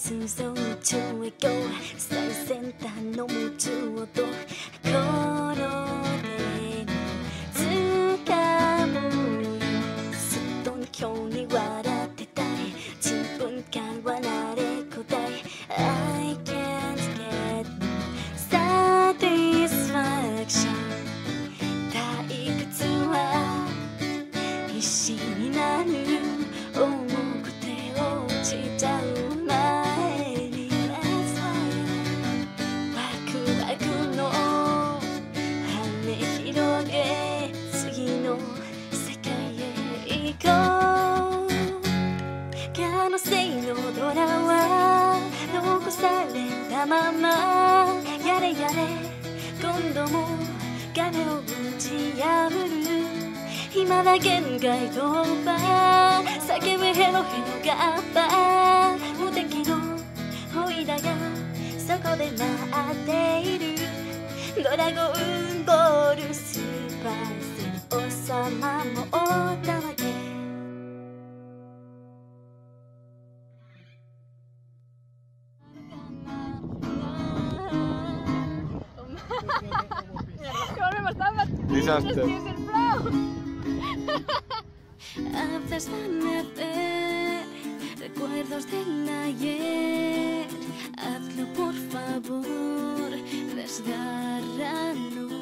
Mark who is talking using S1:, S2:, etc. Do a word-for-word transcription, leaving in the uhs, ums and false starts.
S1: 通ぞ宇宙へ Go 最先端の夢中をとこの手に掴むよすっと今日に笑ってたい自分から慣れこたい I can't get no satisfaction 退屈は必死になる重くて落ちちゃう前にワクワクの羽広げ次の世界へ行こう可能性のドラは残されたままやれやれ今度も壁を打ち破る今だ限界突破叫ぶヘロヘロガッパ無敵のホイラがそこで待っているドラゴンボールスーパー戦王様もおったわけ
S2: Desastre.
S1: Desvanece recuerdos del ayer. Hazlo por favor, desgarrando.